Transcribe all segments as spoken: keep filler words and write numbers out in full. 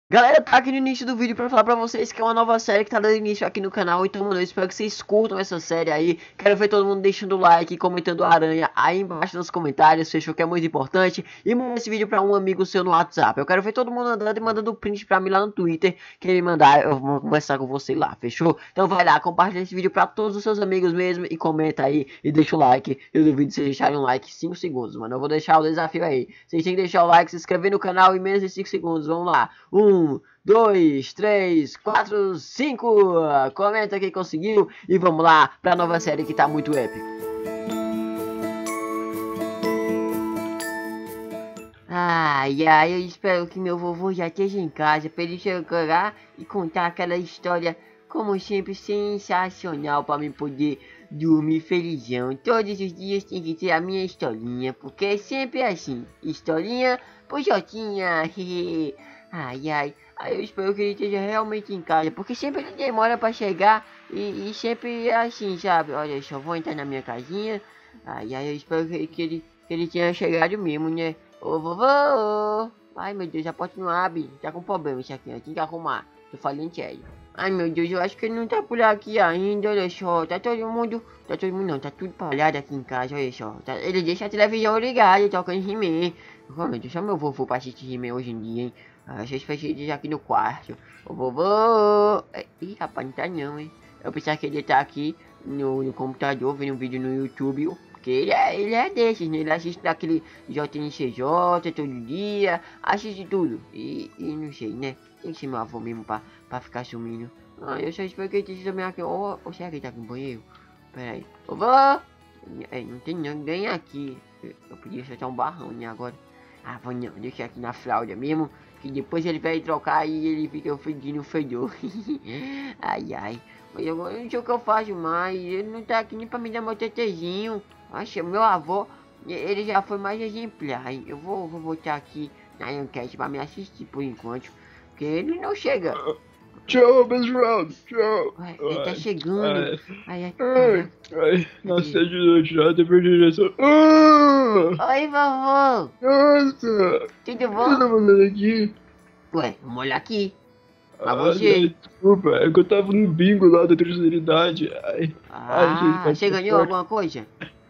Galera, tá aqui no início do vídeo pra falar pra vocês que é uma nova série que tá dando início aqui no canal. Então, mano, eu espero que vocês curtam essa série aí. Quero ver todo mundo deixando o like e comentando aranha aí embaixo nos comentários. Fechou? Que é muito importante. E manda esse vídeo pra um amigo seu no WhatsApp. Eu quero ver todo mundo andando e mandando print pra mim lá no Twitter. Quem me mandar, eu vou conversar com você lá. Fechou? Então vai lá, compartilha esse vídeo pra todos os seus amigos mesmo. E comenta aí e deixa o like. Eu duvido vocês deixarem um like cinco segundos, mano. Eu vou deixar o desafio aí. Vocês têm que deixar o like, se inscrever no canal em menos de cinco segundos. Vamos lá. Um... dois, três, quatro, cinco. Comenta quem conseguiu e vamos lá pra nova série que tá muito épica. Ai, ai, eu espero que meu vovô já esteja em casa pra ele chegar e contar aquela história, como sempre, sensacional pra mim poder dormir felizão. Todos os dias tem que ter a minha historinha, porque é sempre assim, historinha pro Jotinha. Ai, ai, ai, eu espero que ele esteja realmente em casa, porque sempre ele demora pra chegar e, e sempre é assim, sabe? Olha só, vou entrar na minha casinha. Ai, ai, eu espero que, que, ele, que ele tenha chegado mesmo, né? Ô, vovô! Ai, meu Deus, a porta não abre. Tá com problema isso aqui, eu tenho que arrumar. Tô falando sério. Ai, meu Deus, eu acho que ele não tá por aqui ainda, olha só. Tá todo mundo... Tá todo mundo não, tá tudo parado aqui em casa, olha só. Tá, ele deixa a televisão ligada, tocando He-Man. Oh, meu Deus, só meu vovô pra assistir He-Man hoje em dia, hein? Ah, deixa eu fechar ele aqui no quarto. Ô, vovô! Ih, rapaz, não tá não, hein? Eu pensava que ele tá aqui no, no computador, vendo um vídeo no YouTube. Porque ele é, ele é desses, né? Ele assiste daquele J N C J todo dia, assiste tudo. E, e não sei, né? Tem que ser meu avô mesmo pra, pra ficar sumindo. Ah, eu só espero que ele esteja também aqui. Ou oh, será que ele tá aqui no banheiro? Pera aí. Vovô! É, não tem ninguém aqui. Eu, eu podia soltar um barrão, né? Agora. Ah, vou não, deixa aqui na fralda mesmo. Que depois ele vai trocar e ele fica fedindo o fedor. Ai, ai. Mas eu não sei o que eu faço mais. Ele não tá aqui nem pra me dar meu tetezinho. Acho meu avô, ele já foi mais exemplar. Eu vou, vou botar aqui na enquete pra me assistir por enquanto. Porque ele não chega. Tchau, best round. Tchau. Ué, ele tá chegando. Ai, ai, ai. ai, ai. Nossa, de noite já, tem perdido direção. Ah! Oi, vovô. Nossa! Tudo O que bom? você tá fazendo aqui? Ué, vamos olhar aqui. Pra Ah, você. desculpa, é que eu tava no bingo lá da terceira idade. Ai, ai, gente, Ah, tá você ganhou alguma coisa?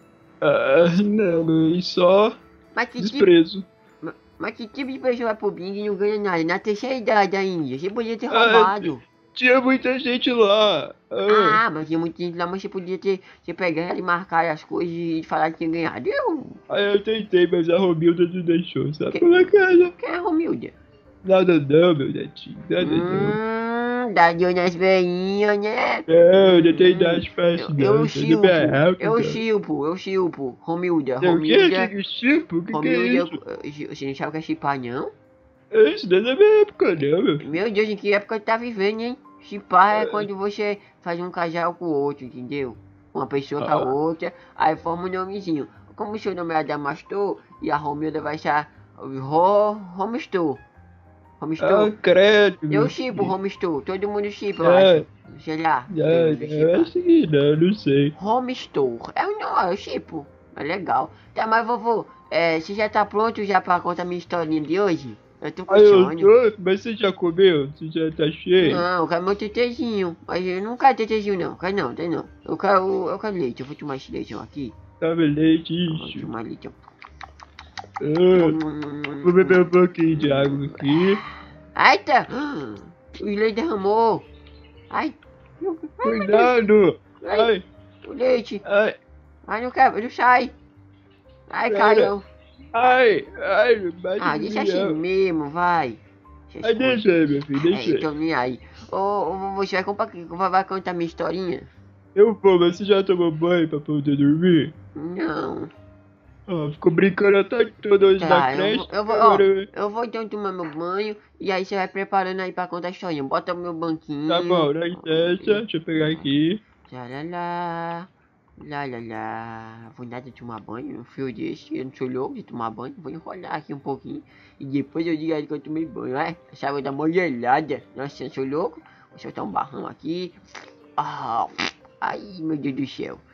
Ah, não, ganhei só Mas que tipo, desprezo. mas, mas que tipo de pessoa vai pro bingo e não ganha nada? Na terceira idade ainda. Você podia ter Ah, roubado. tinha muita gente lá. Ah, Ah, mas tinha muita gente lá, mas você podia ter, ter pegado e marcar as coisas e falar que tinha ganhado. Eu... aí eu tentei, mas a Romilda não deixou, sabe? Que- Como é que é? Quem é Romilda? Nada não, meu netinho, nada não. Hum, dá de olho nas veinhas, né? Não, não tem idade fácil Eu, não. eu Tá chilpo, bem alto, eu cara. chilpo, eu chilpo. Romilda, Tem o quê? Romilda, Que tipo? O que, que é Romilda. isso? Você não sabe o que é chipar, não? É isso, não é da minha época não, meu filho. Meu Deus, em que época tá vivendo, hein? Chipar é quando você faz um casal com o outro, entendeu? Uma pessoa com a Ah. outra, aí forma um nomezinho. Como o seu nome é Adamastor e a Romilda vai ser Ro... Romistor. Ah, Romistor. credo, Eu meu chipo filho. Romistor, todo mundo chipa, eu É, acho. Sei lá. não, eu não, chipo. é assim não, não sei. Romistor. É um não, eu chipo. É legal. Tá, mas vovô, é, você já tá pronto já pra contar minha historinha de hoje? Eu tô com Aí eu sono. tô, mas você já comeu? Você já tá cheio? Não, eu quero meu tetezinho. Mas eu não quero tetezinho não, quero não, tem não. Eu quero, eu quero leite, eu vou tomar esse leitão aqui. Tava leite, Eu vou isso. tomar leitão. Ah, vou beber um pouquinho de água aqui. Eita! O leite derramou. Ai, Cuidado! Ai, o leite. ai, Ai, não quero, não sai. Ai, Pera. caiu. ai, ai, não bate Ah, em deixa mim, assim não. mesmo, vai. Deixa Ai, assim. deixa aí, meu filho, deixa É, aí. tô nem aí. Ô, ô, você vai, comprar, vai, vai contar minha historinha? Eu vou, mas você já tomou banho pra poder dormir? Não. Ah, ficou brincando a tarde toda hoje Tá, na eu creche. vou, eu vou, ó, agora... eu vou então tomar meu banho e aí você vai preparando aí pra contar a historinha. Bota o meu banquinho. Tá bom, dá licença, deixa eu pegar aqui. Tchalala, lá, lá, lá. Vou nada tomar banho, um fio desse. Eu não sou louco de tomar banho. Vou enrolar aqui um pouquinho e depois eu digo aí que eu tomei banho, é? Essa água dá uma gelada. Nossa, eu sou louco. Vou soltar um barrão aqui. Ah, ai, meu Deus do céu.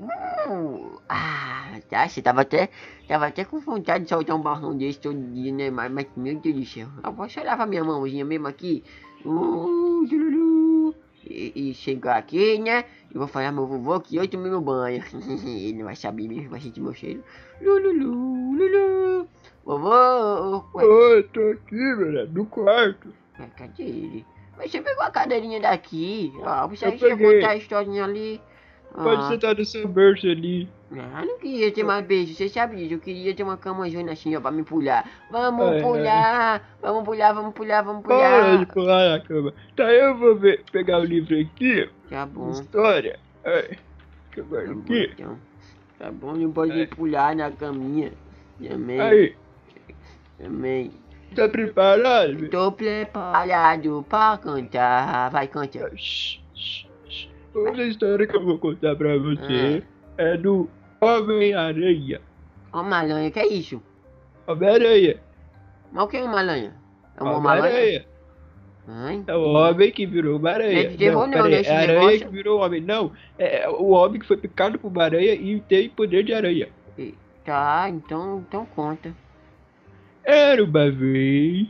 Uh, ah, tá, você tava até, tava até com vontade de soltar um balão desse todo dia, né? Mas, mas meu Deus do céu. Eu posso olhar pra minha mãozinha mesmo aqui. Uh, tchururu, e, e chegar aqui, né? E vou falar meu vovô que eu tomei meu banho. Ele não vai saber mesmo, vai sentir meu cheiro. Lululu, lulu. Vovô, ué, Oi, tô aqui, velho, no quarto. ué, cadê ele? Mas você pegou a cadeirinha daqui. Ó, você Eu deixa eu peguei. contar a historinha ali. Pode Ah. sentar no seu berço ali. Ah, não queria ter mais beijo, você sabe disso, eu queria ter uma camazona assim, ó, pra me pular. Vamos Ai, ai. pular, vamos pular, vamos pular, vamos Para de pular. pular na cama. Tá, eu vou ver, pegar o livro aqui. Tá bom, História. Ai, que eu tá guardo bom aqui. então. Tá bom, não pode Ai. pular na caminha. Também, Aí, também. tá preparado? Tô preparado pra cantar, vai cantar. Shh, shh, shh. Outra história que eu vou contar pra você é do Homem-Aranha. Ó, uma aranha, que é isso? Homem-Aranha. Mas o que é uma aranha? É uma uma aranha? Homem-Aranha. Ai, É o homem que virou uma aranha. Não é de terror não, pera né, aí, esse é a aranha negócio? que virou homem. Não, é o homem que foi picado por uma aranha e tem poder de aranha. tá, então, então conta. Era uma vez.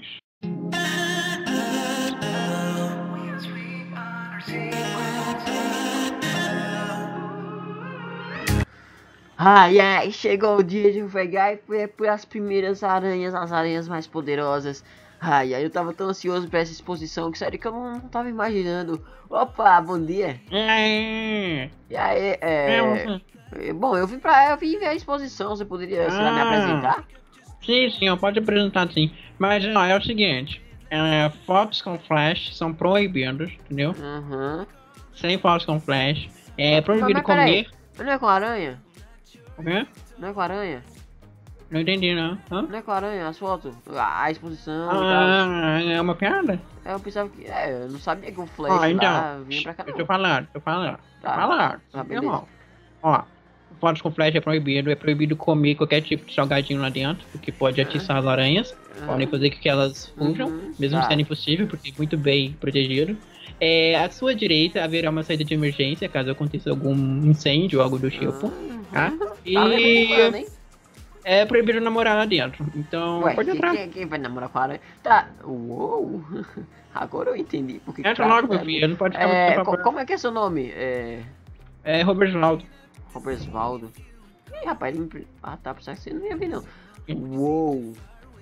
Ai, ai, chegou o dia de eu pegar e foi por as primeiras aranhas, as aranhas mais poderosas. Ai, ai, eu tava tão ansioso pra essa exposição que sério que eu não, não tava imaginando. Opa, bom dia. É, E aí, é, é... você- é, Bom, eu vim pra eu vim ver a exposição, você poderia, sei lá, me Ah. apresentar? Sim, sim, eu pode apresentar sim. Mas ó, é o seguinte, é, fotos com flash são proibidos, entendeu? Aham. Sem fotos com flash. É proibido mas peraí. comer. Mas não é com aranha? O quê? Não é com aranha? Não entendi não. Hã? Não é com aranha as fotos? A, a exposição e tal. Ah, é uma piada? É, eu pensava que... É, eu não sabia que o Flash Ó, lá então, vinha pra cá eu não. tô falando, tô falando, tô Tá. falando. Ah, Tá beleza. bom. Ó, fotos com flash é proibido, é proibido comer qualquer tipo de salgadinho lá dentro, porque pode atiçar as aranhas, podem fazer com que elas fujam, Uhum, mesmo tá. sendo impossível, porque é muito bem protegido. É, à sua direita haverá uma saída de emergência, caso aconteça algum incêndio ou algo do tipo, tá? Tá me E preocupando, hein? é proibido namorar lá dentro, então Ué, pode quem, entrar. quem, quem vai namorar com a aranha? Tá, uou, agora eu entendi. Porque Entra logo, meu filho, não pode ficar É, muito co- papel. como é que é seu nome? É... É Robert Valdo. Robertsvaldo. Ih, rapaz, ele me... pre- Ah, tá, pensava que você não ia ver, não. Uou,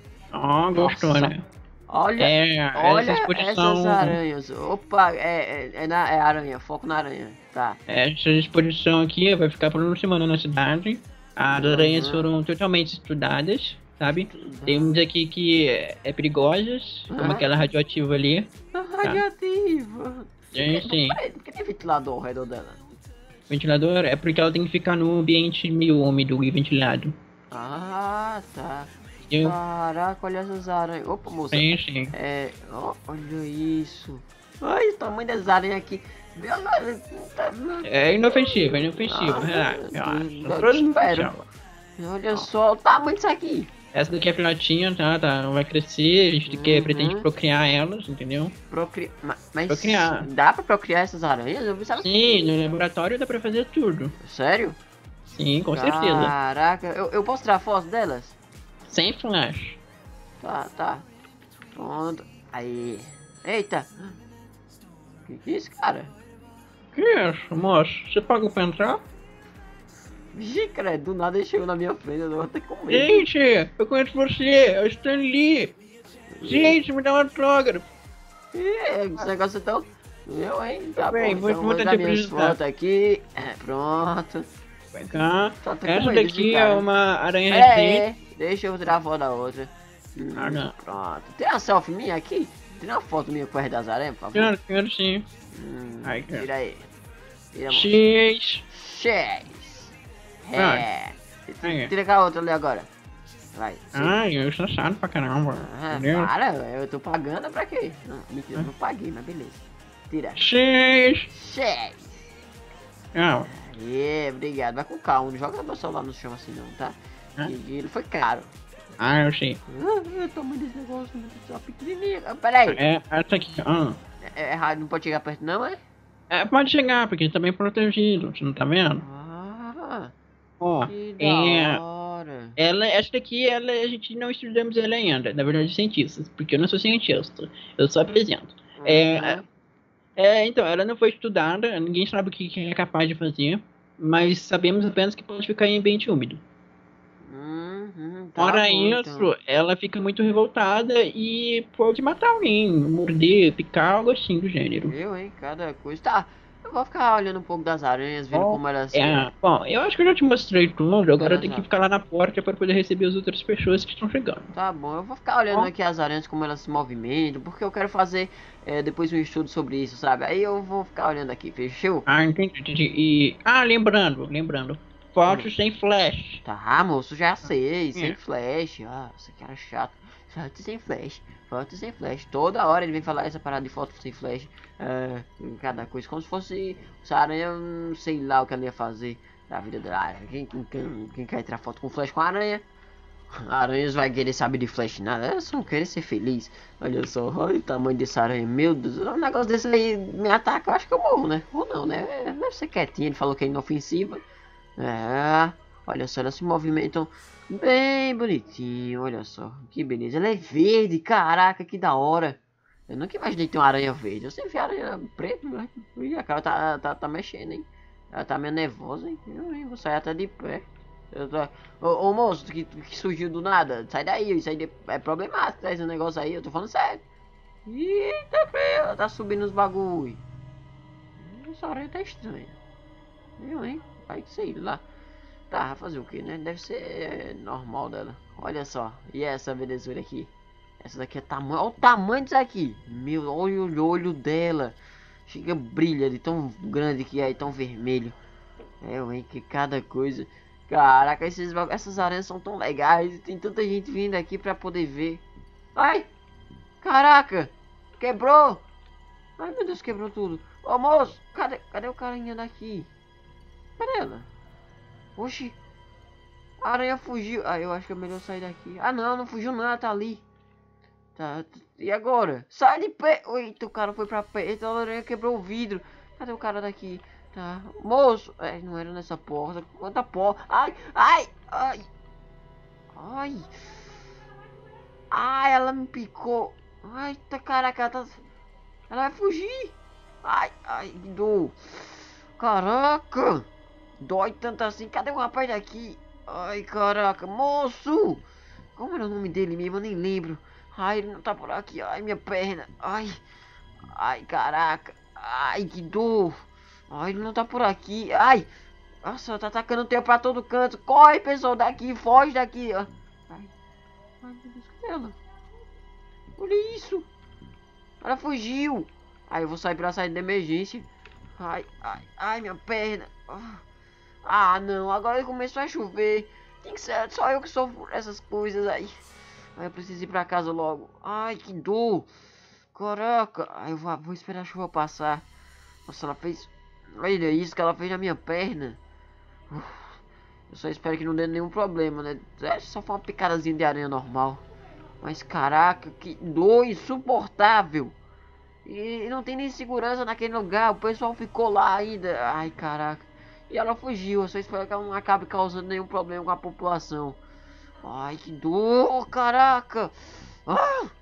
Ó, gostou, Nossa. né? olha... É, Olha essa exposição. essas aranhas. Opa, é, é, é, na, é aranha, foco na aranha. Tá. Essa exposição aqui vai ficar por uma semana na cidade. As Uhum. aranhas foram totalmente estudadas, sabe? Tem uns aqui que é, é perigosas, como Uhum. aquela radioativa ali. Radioativa. Sim, sim. Peraí, por que tem ventilador ao redor dela? Ventilador é porque ela tem que ficar num ambiente meio úmido e ventilado. Ah, tá. Entendeu? Caraca, olha essas aranhas. Opa, moça. Sim, sim. É, ó, olha isso. Olha o tamanho das aranhas aqui. Meu Deus, tá- É inofensivo, é inofensivo. Ah, Relaxa, Deus, relaxa. eu Todas espero. inofensivas. Olha só o tamanho disso aqui. Essa daqui é filhotinha, tá? tá? Vai crescer, a gente quer, Uhum. pretende procriar elas, entendeu? Procri... ma- Mas Procriar. dá pra procriar essas aranhas? Eu pensava... Sim, no laboratório dá pra fazer tudo. Sério? Sim, com certeza. Caraca, eu, eu posso tirar foto delas? Sem flash. Tá, tá. Pronto. Aí. Eita. Que que é isso, cara? Que isso, moço? Você pagou pra entrar? Vixe, credo, do nada ele chegou na minha frente, eu vou ter que comer. Gente, eu conheço você, é o Stan Lee. Gente, me dá um autógrafo. Ih, esse negócio é tão... Eu, hein? Tá Bem, bom, vou- então vou vou te dar minhas apresentar. fotos aqui. É, pronto. Vem cá. Só tô com Essa medo daqui desse é cara. uma aranha É, recente. é, deixa eu tirar a foto da outra. Hum, Ah, não. Pronto. Tem uma selfie minha aqui? Tira uma foto minha perto das aranhas, por favor. Quero, quero sim. Hum, Ai, cara. tira aí. Tira a mão. X. Seis. Vai. É. Aí. Tira com a outra ali agora. Vai. Ai, eu sou chato pra caramba. Ah, Entendeu? para, eu tô pagando pra quê? Não, mentira, eu não paguei, mas beleza. Tira. X. Seis. Não. Aê, obrigado. Vai com calma, não joga meu celular no chão assim não, tá? Hã? E ele foi caro. Ah, eu sei. Ah, o tamanho desse negócio, meu Deus do céu, pequenininho. Ah, peraí, É, essa aqui. Ah. é errado, não pode chegar perto não, é? É, pode chegar, porque tá bem protegido, você não tá vendo? Ah, Ah, Ó, que da é, hora. ela, essa daqui, ela, a gente não estudamos ela ainda, na verdade, cientistas, porque eu não sou cientista, eu só apresento. É, Uhum. é, então, ela não foi estudada, ninguém sabe o que, que é capaz de fazer, mas sabemos apenas que pode ficar em ambiente úmido. Uhum, tá Fora bom então. isso, ela fica muito revoltada e pode matar alguém, morder, picar, algo assim do gênero. Eu, hein? Cada coisa. Tá, eu vou ficar olhando um pouco das aranhas, vendo Bom, como elas. é, bom, eu acho que eu já te mostrei tudo, agora eu Elas tenho que já. ficar lá na porta para poder receber as outras pessoas que estão chegando. Tá bom, eu vou ficar olhando Bom, aqui as aranhas, como elas se movimentam, porque eu quero fazer é, depois um estudo sobre isso, sabe? Aí eu vou ficar olhando aqui, fechou? ah, entendi, entendi. E, ah, lembrando, lembrando, Hum. fotos sem flash. Tá, moço, já sei, sem É. flash. Ah, esse cara é chato. Foto sem flash, foto sem flash. Toda hora ele vem falar essa parada de foto sem flash. É, em cada coisa, como se fosse essa aranha, não sei lá o que ela ia fazer da vida dela. Ah, quem, quem, quem quer tirar foto com flash com aranha? Aranhas vai querer saber de flash nada, elas só querem ser feliz. Olha só, olha o tamanho dessa aranha, meu Deus, um negócio desse aí me ataca, eu acho que eu morro, né? Ou não, né? É, deve ser quietinha, ele falou que é inofensiva. É, olha só, elas se movimentam bem bonitinho, olha só, que beleza. Ela é verde, caraca, que da hora. Eu nunca imaginei ter uma aranha verde, eu sempre vi aranha preta, né? Ih, a cara tá, tá, tá mexendo, hein? Ela tá meio nervosa, hein? Eu, hein? Vou sair até de pé. Eu tô... Ô, ô moço, que, que surgiu do nada, sai daí, isso aí é problemático, tá? Esse negócio aí, eu tô falando sério. Eita, ela tá subindo os bagulho. Essa aranha tá estranha. Eu, hein? Vai que sei lá. Tá, vai fazer o que, né? Deve ser é, normal dela. Olha só, e essa belezura aqui? Essa daqui é tamanho. Olha o tamanho disso aqui. Meu, olha o olho dela. Chega, brilha de tão grande que é, tão vermelho. É, hein, que cada coisa. Caraca, esses, essas aranhas são tão legais. Tem tanta gente vindo aqui pra poder ver. Ai! Caraca! Quebrou! Ai, meu Deus, quebrou tudo. Ô, moço! Cadê, cadê o carinha daqui? Cadê ela? Oxi! A aranha fugiu. Ah, eu acho que é melhor sair daqui. Ah, não, não fugiu não, ela tá ali. Tá, e agora? Sai de pé! Eita, o cara foi pra perto, a aranha quebrou o vidro. Cadê o cara daqui? Tá, moço! É, não era nessa porta. Quanta porta! Ai, ai, ai! Ai! Ai, ela me picou! Ai, tá, caraca, ela, tá... ela vai fugir! Ai, ai, que dor! Caraca! Dói tanto assim. Cadê o rapaz daqui? Ai, caraca, moço! Como era o nome dele mesmo? Eu nem lembro. Ai, ele não tá por aqui. Ai, minha perna. Ai, ai, caraca. Ai, que dor. Ai, ele não tá por aqui. Ai, nossa, tá atacando o tempo pra todo canto. Corre, pessoal, daqui. Foge daqui. Ai, ai, meu Deus, cadê ela? Olha isso. Ela fugiu. Ai, eu vou sair pela saída de emergência. Ai, ai, ai, minha perna. Ah, não. Agora começou a chover. Tem que ser só eu que sofro essas coisas aí. Ai, eu preciso ir pra casa logo. Ai, que dor. Caraca. Ai, eu vou, vou esperar a chuva passar. Nossa, ela fez... Olha isso que ela fez na minha perna. Uf, eu só espero que não dê nenhum problema, né? É só foi uma picadazinha de aranha normal. Mas caraca, que dor insuportável. E não tem nem segurança naquele lugar. O pessoal ficou lá ainda. Ai, caraca. E ela fugiu. Eu só espero que ela não acabe causando nenhum problema com a população. Ai, que dor, caraca. Ah!